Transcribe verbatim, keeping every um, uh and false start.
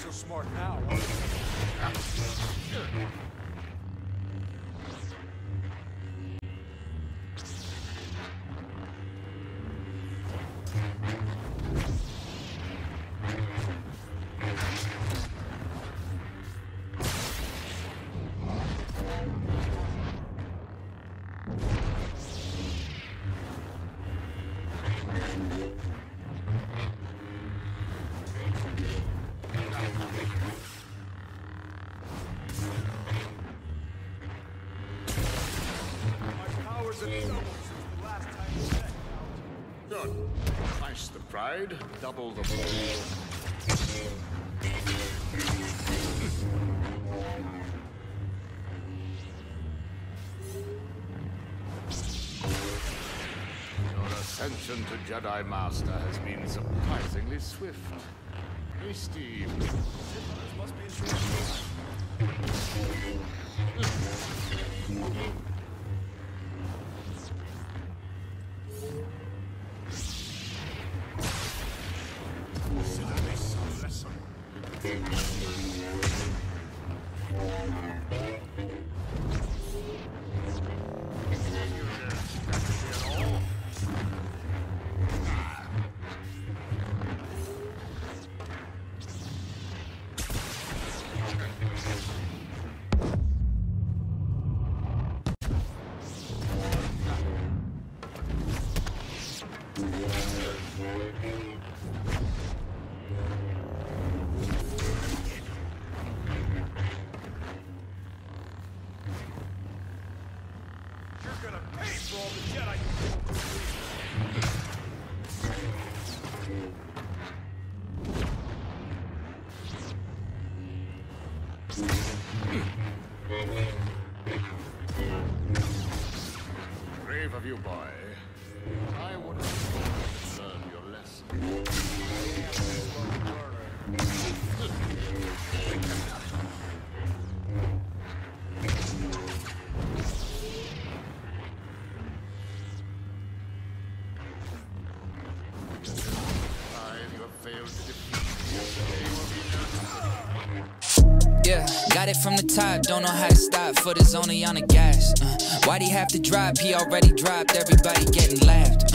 so smart now, are you? Good. Twice the pride, double the ball. Your ascension to Jedi Master has been surprisingly swift. Hey, Steve. This must be interesting. Brave of you, boy. I would have learned your lesson. You have failed to defeat. Yeah, got it from the top, don't know how to stop, foot is only on the gas. uh, Why'd he have to drop? He already dropped, everybody getting laughed.